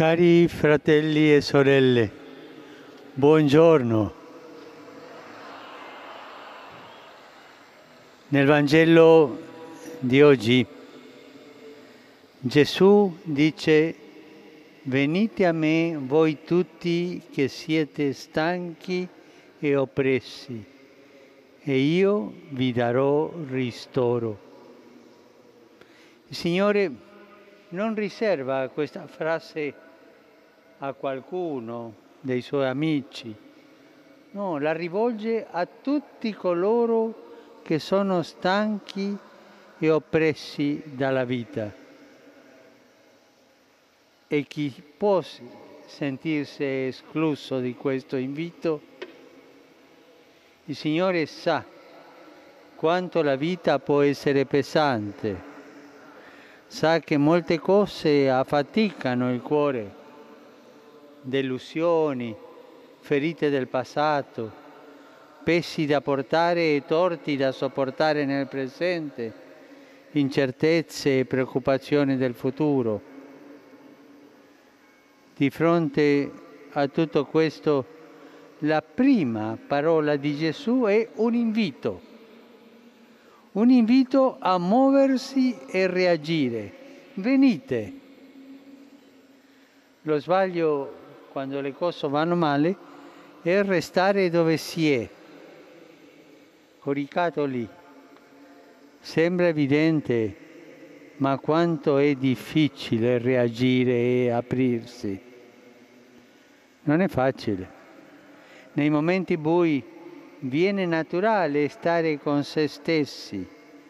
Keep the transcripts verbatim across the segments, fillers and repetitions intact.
Cari fratelli e sorelle, buongiorno. Nel Vangelo di oggi Gesù dice: venite a me voi tutti che siete stanchi e oppressi, e io vi darò ristoro. Il Signore non riserva questa frase a qualcuno dei Suoi amici, no, la rivolge a tutti coloro che sono stanchi e oppressi dalla vita. E chi può sentirsi escluso di questo invito, il Signore sa quanto la vita può essere pesante, sa che molte cose affaticano il cuore, delusioni, ferite del passato, pesi da portare e torti da sopportare nel presente, incertezze e preoccupazioni del futuro. Di fronte a tutto questo, la prima parola di Gesù è un invito, un invito a muoversi e reagire. Venite. Lo sbaglio, quando le cose vanno male, è restare dove si è, coricato lì. Sembra evidente, ma quanto è difficile reagire e aprirsi. Non è facile. Nei momenti bui viene naturale stare con se stessi,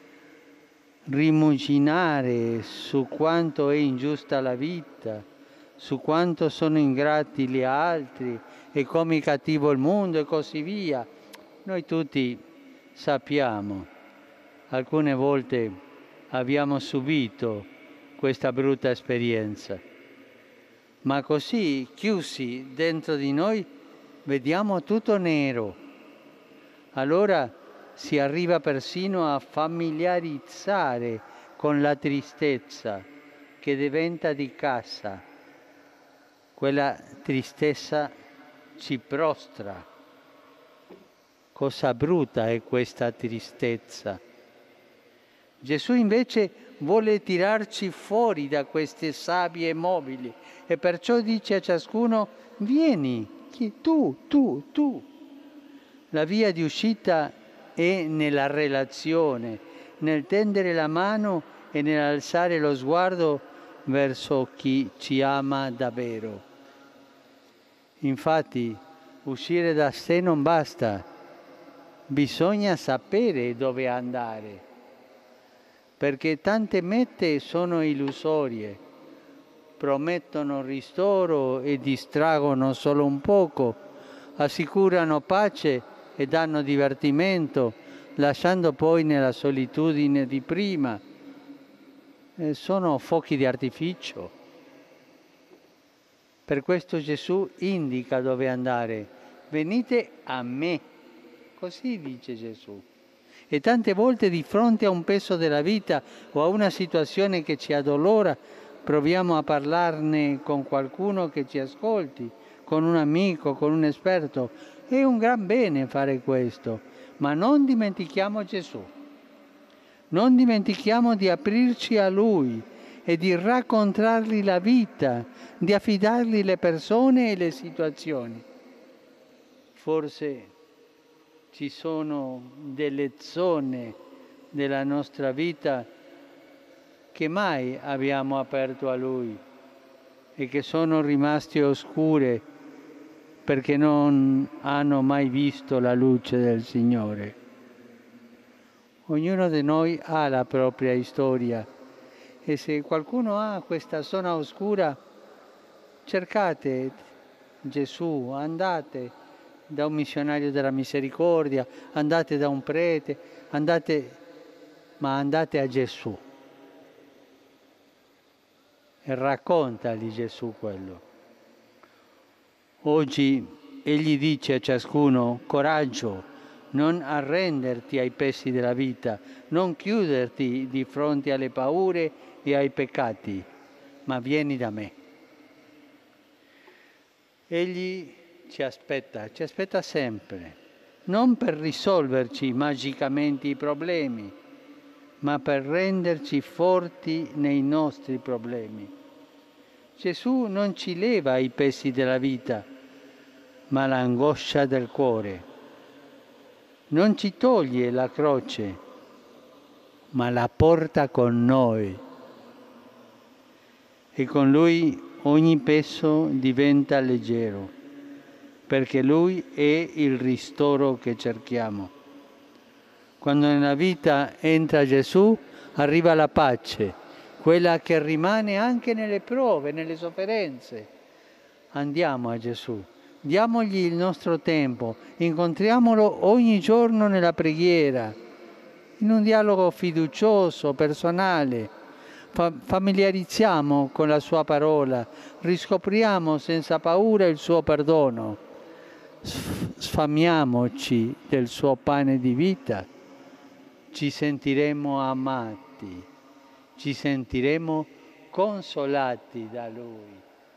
rimuginare su quanto è ingiusta la vita, su quanto sono ingrati gli altri e come è cattivo il mondo e così via. Noi tutti sappiamo, alcune volte abbiamo subito questa brutta esperienza, ma così chiusi dentro di noi vediamo tutto nero. Allora si arriva persino a familiarizzare con la tristezza che diventa di casa. Quella tristezza ci prostra. Cosa brutta è questa tristezza. Gesù invece vuole tirarci fuori da queste sabbie mobili e perciò dice a ciascuno: vieni, tu, tu, tu. La via di uscita è nella relazione, nel tendere la mano e nell'alzare lo sguardo verso chi ci ama davvero. Infatti, uscire da sé non basta, bisogna sapere dove andare, perché tante mete sono illusorie, promettono ristoro e distraggono solo un poco, assicurano pace e danno divertimento, lasciando poi nella solitudine di prima. Eh, sono fuochi di artificio. Per questo Gesù indica dove andare. Venite a me. Così dice Gesù. E tante volte di fronte a un peso della vita o a una situazione che ci addolora, proviamo a parlarne con qualcuno che ci ascolti, con un amico, con un esperto. È un gran bene fare questo, ma non dimentichiamo Gesù. Non dimentichiamo di aprirci a Lui e di raccontargli la vita, di affidargli le persone e le situazioni. Forse ci sono delle zone della nostra vita che mai abbiamo aperto a Lui e che sono rimaste oscure perché non hanno mai visto la luce del Signore. Ognuno di noi ha la propria storia e se qualcuno ha questa zona oscura, cercate Gesù, andate da un missionario della misericordia, andate da un prete, andate, ma andate a Gesù e raccontagli Gesù quello. Oggi Egli dice a ciascuno: coraggio, non arrenderti ai pesi della vita, non chiuderti di fronte alle paure e ai peccati, ma vieni da me. Egli ci aspetta, ci aspetta sempre, non per risolverci magicamente i problemi, ma per renderci forti nei nostri problemi. Gesù non ci leva i pesi della vita, ma l'angoscia del cuore. Non ci toglie la croce, ma la porta con noi. E con Lui ogni peso diventa leggero, perché Lui è il ristoro che cerchiamo. Quando nella vita entra Gesù, arriva la pace, quella che rimane anche nelle prove, nelle sofferenze. Andiamo a Gesù, diamogli il nostro tempo, incontriamolo ogni giorno nella preghiera, in un dialogo fiducioso, personale. Fa- familiarizziamo con la sua parola, riscopriamo senza paura il suo perdono, sfamiamoci del suo pane di vita, ci sentiremo amati, ci sentiremo consolati da Lui.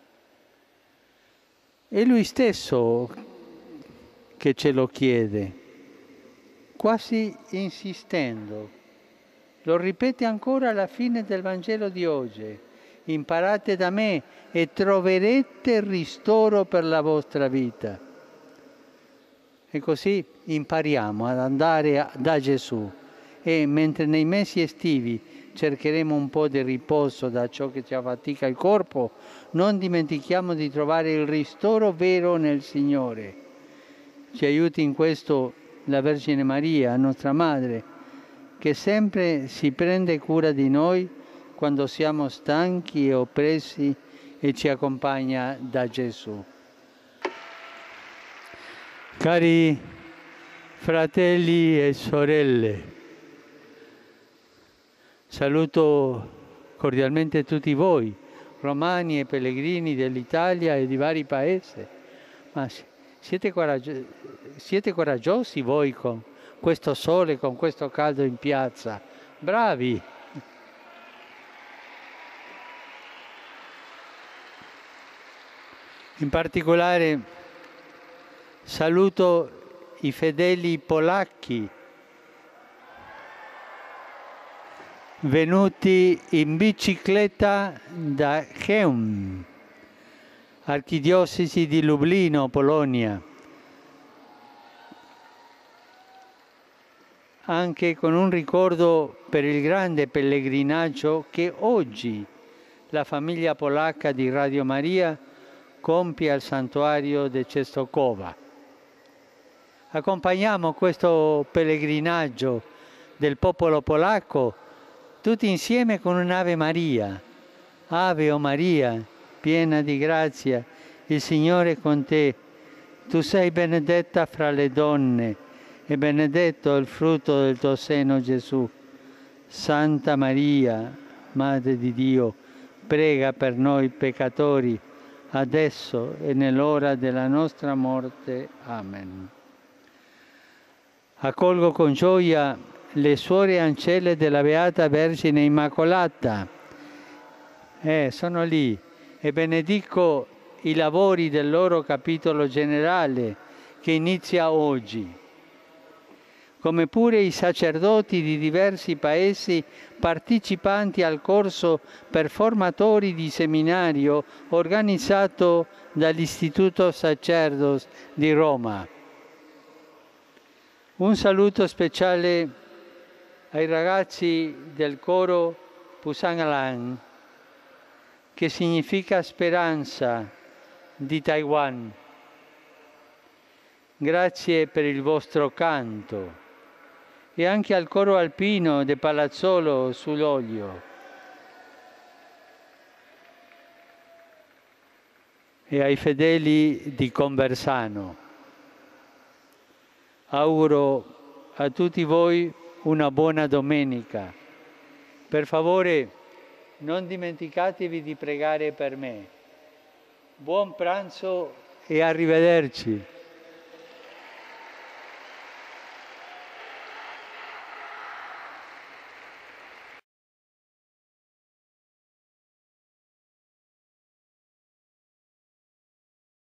È Lui stesso che ce lo chiede, quasi insistendo. Lo ripete ancora alla fine del Vangelo di oggi. Imparate da me e troverete ristoro per la vostra vita. E così impariamo ad andare da Gesù e mentre nei mesi estivi cercheremo un po' di riposo da ciò che ci affatica il corpo, non dimentichiamo di trovare il ristoro vero nel Signore. Ci aiuti in questo la Vergine Maria, nostra Madre, che sempre si prende cura di noi quando siamo stanchi e oppressi e ci accompagna da Gesù. Cari fratelli e sorelle, saluto cordialmente tutti voi, romani e pellegrini dell'Italia e di vari paesi. Ma siete coraggiosi, siete coraggiosi voi con questo sole, con questo caldo in piazza? Bravi! In particolare saluto i fedeli polacchi venuti in bicicletta da Chełm, archidiocesi di Lublino, Polonia, anche con un ricordo per il grande pellegrinaggio che oggi la famiglia polacca di Radio Maria compie al santuario di Częstochowa. Accompagniamo questo pellegrinaggio del popolo polacco tutti insieme con un'Ave Maria. Ave o Maria, piena di grazia, il Signore è con te. Tu sei benedetta fra le donne e benedetto il frutto del tuo seno, Gesù. Santa Maria, Madre di Dio, prega per noi peccatori, adesso e nell'ora della nostra morte. Amen. Accolgo con gioia le suore ancelle della Beata Vergine Immacolata. Eh, sono lì e benedico i lavori del loro capitolo generale che inizia oggi, come pure i sacerdoti di diversi paesi partecipanti al corso per formatori di seminario organizzato dall'Istituto Sacerdos di Roma. Un saluto speciale ai ragazzi del coro Pusangalan, che significa speranza, di Taiwan. Grazie per il vostro canto. E anche al coro alpino di Palazzolo sull'Olio. E ai fedeli di Conversano. Auguro a tutti voi una buona domenica. Per favore, non dimenticatevi di pregare per me. Buon pranzo e arrivederci.